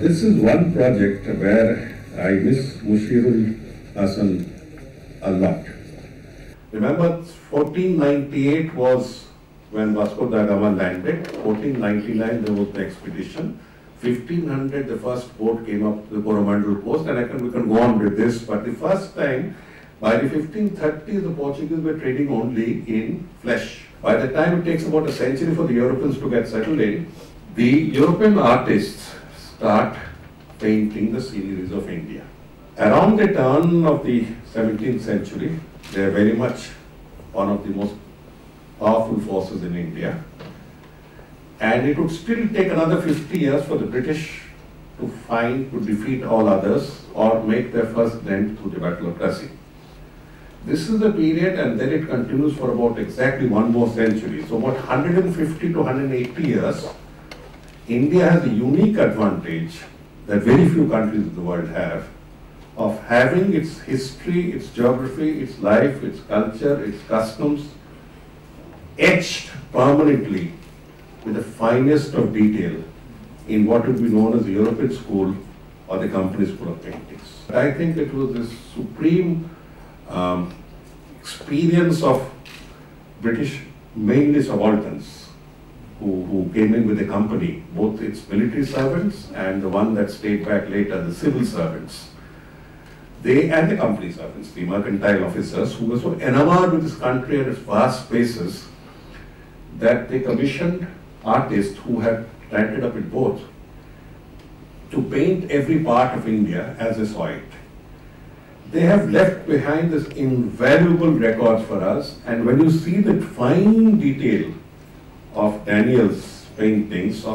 This is one project where I miss Mushirul Hasan a lot. Remember, 1498 was when Vasco da Gama landed. 1499 there was the expedition. 1500 the first boat came up to the Coromandel coast, and we can go on with this. But the first time, by the 1530s, the Portuguese were trading only in flesh. By the time it takes about a century for the Europeans to get settled in, the European artists start painting the sceneries of India. Around the turn of the 17th century, they are very much one of the most powerful forces in India. And it would still take another 50 years for the British to defeat all others or make their first dent through the Battle of Plassey. This is the period, and then it continues for about exactly one more century. So about 150 to 180 years, India has a unique advantage that very few countries in the world have, of having its history, its geography, its life, its culture, its customs etched permanently with the finest of detail in what would be known as the European School or the Company School of Paintings. I think it was this supreme experience of British, mainly subalterns, who came in with the company, both its military servants and the one that stayed back later, the civil servants. They and the company servants, the mercantile officers, who were so enamored with this country and its vast spaces that they commissioned artists who had landed up in both to paint every part of India as they saw it. They have left behind this invaluable records for us, and when you see the fine detail of Daniel's paintings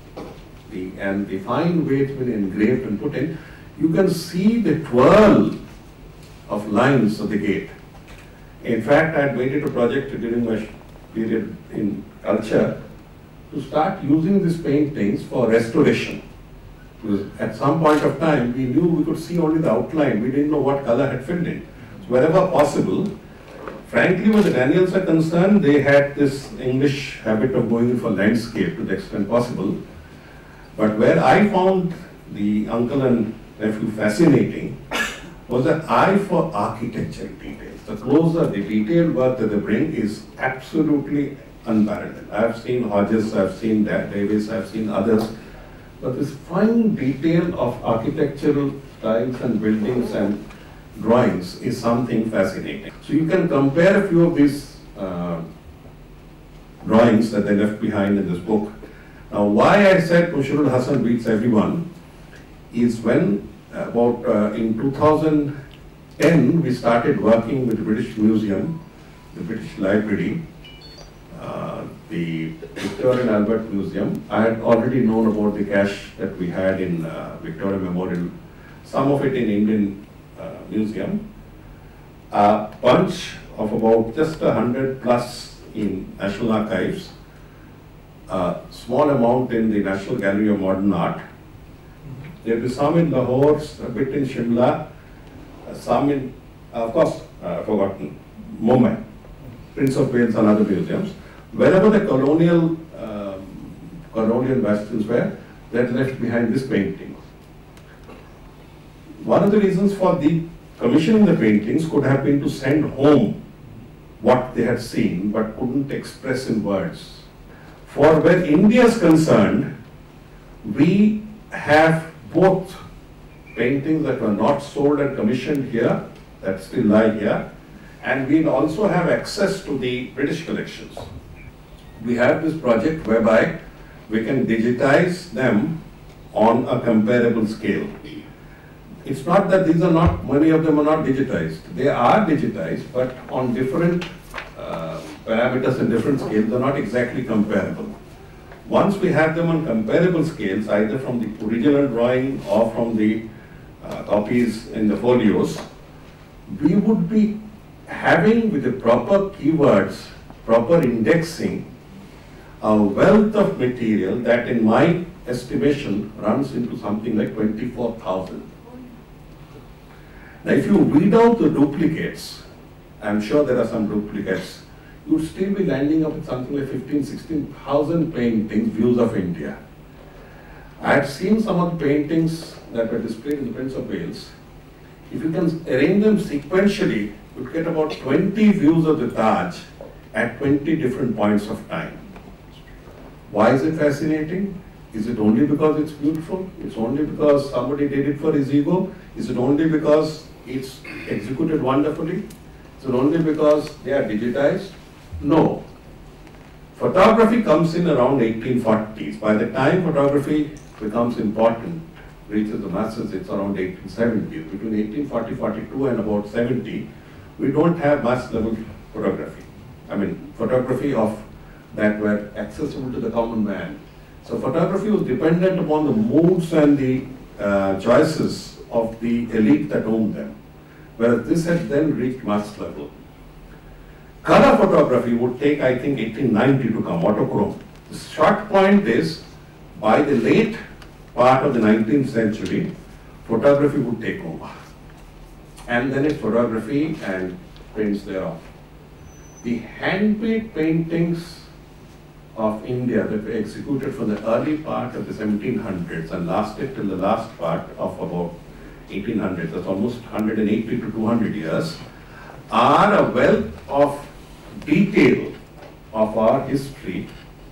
and the fine way it's been engraved and put in, you can see the twirl of lines of the gate. In fact, I had made it a project during my period in culture to start using these paintings for restoration. Because at some point of time, we knew we could see only the outline. We didn't know what color had filled in. So wherever possible, frankly, where the Daniels are concerned, they had this English habit of going in for landscape to the extent possible. But where I found the uncle and nephew fascinating was an eye for architectural details. The closer the detailed work that they bring is absolutely unparalleled. I have seen Hodges, I have seen Davis, I have seen others, but this fine detail of architectural styles and buildings and drawings is something fascinating. So you can compare a few of these drawings that they left behind in this book. Now, why I said Mushirul Hasan beats everyone is when in 2010 we started working with the British Museum, the British Library, the Victoria and Albert Museum. I had already known about the cache that we had in Victoria Memorial, some of it in Indian Museum, a bunch of about just 100 plus in National Archives, a small amount in the National Gallery of Modern Art. There will be some in Lahore, a bit in Shimla, some in, of course, forgotten, Mumbai, Prince of Wales and other museums. Wherever the colonial bastions were, they had left behind this painting. One of the reasons for the commissioning the paintings could have been to send home what they had seen but couldn't express in words. For where India is concerned, we have both paintings that were not sold and commissioned here, that still lie here, and we also have access to the British collections. We have this project whereby we can digitize them on a comparable scale. It's not that these are not, many of them are not digitized. They are digitized, but on different parameters and different scales, they're not exactly comparable. Once we have them on comparable scales, either from the original drawing or from the copies in the folios, we would be having, with the proper keywords, proper indexing, a wealth of material that in my estimation runs into something like 24,000. Now if you weed out the duplicates, I'm sure there are some duplicates, you would still be landing up with something like 15,000, 16,000 paintings, views of India. I had seen some of the paintings that were displayed in the Prince of Wales. If you can arrange them sequentially, you get about 20 views of the Taj at 20 different points of time. Why is it fascinating? Is it only because it's beautiful? It's only because somebody did it for his ego? Is it only because it's executed wonderfully? Is it only because they are digitized? No. Photography comes in around 1840s. By the time photography becomes important, reaches the masses, it's around 1870s. Between 1840-42 and about 70, we don't have mass level photography. I mean, photography of that were accessible to the common man. So photography was dependent upon the moods and the choices of the elite that owned them, whereas this had then reached mass level. Color photography would take, I think, 1890 to come, autochrome. The short point is, by the late part of the 19th century, photography would take over. And then it's photography and prints thereof. The handmade paintings of India that were executed from the early part of the 1700s and lasted till the last part of about 1800, that's almost 180 to 200 years, are a wealth of detail of our history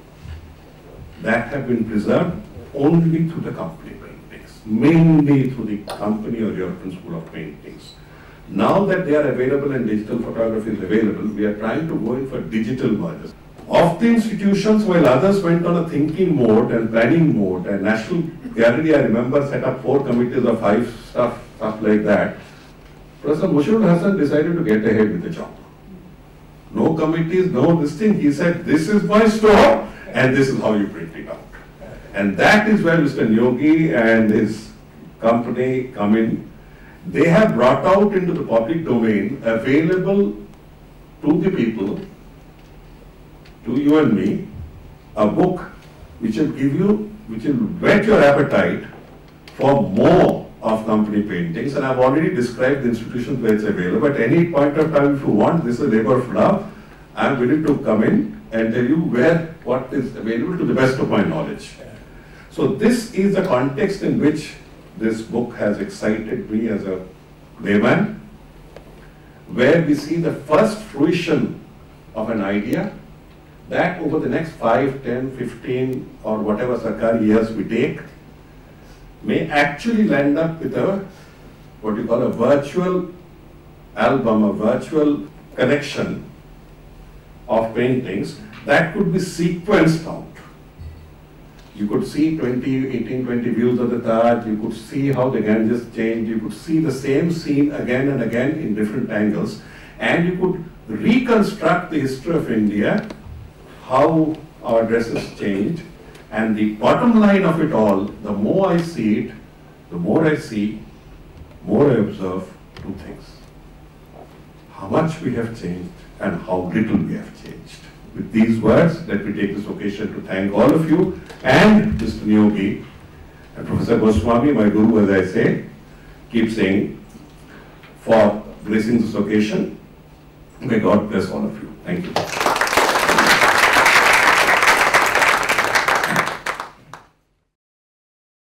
that have been preserved only through the company paintings, mainly through the company or European School of Paintings. Now that they are available and digital photography is available, we are trying to go in for digital mergers. Of the institutions, while others went on a thinking mode and planning mode, and National Gallery, I remember, set up 4 committees of 5 stuff like that, Professor Mushrul Hasan decided to get ahead with the job. No committees, no this thing. He said, this is my store and this is how you print it out. And that is where Mr. Neogi and his company come in. They have brought out into the public domain, available to the people, to you and me, a book which will give you, which will whet your appetite for more of company paintings. And I've already described the institutions where it's available. At any point of time, if you want, this is a labor of love. I'm willing to come in and tell you what is available to the best of my knowledge. So this is the context in which this book has excited me as a layman, where we see the first fruition of an idea that over the next 5, 10, 15 or whatever Sarkari years we take, may actually land up with a, what you call a virtual album, a virtual collection of paintings that could be sequenced out. You could see 18, 20 views of the Taj, you could see how the Ganges changed, you could see the same scene again and again in different angles, and you could reconstruct the history of India, how our dresses changed. And the bottom line of it all, the more I see it, the more I see, more I observe 2 things. How much we have changed and how little we have changed. With these words, let me take this occasion to thank all of you and Mr. Neogi and Professor Goswami, my guru, as I say, keep saying, for gracing this occasion. May God bless all of you. Thank you.